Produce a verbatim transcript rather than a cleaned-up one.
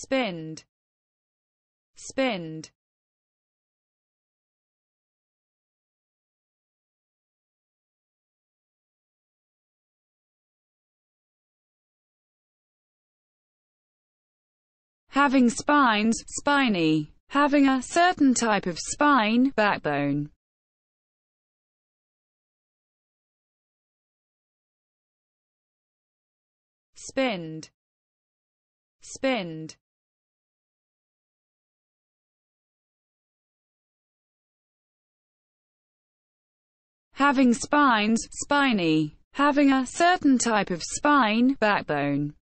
spinned, spinned. Having spines, spiny. Having a certain type of spine, backbone. Spinned, spinned. Having spines, spiny. Having a certain type of spine, backbone.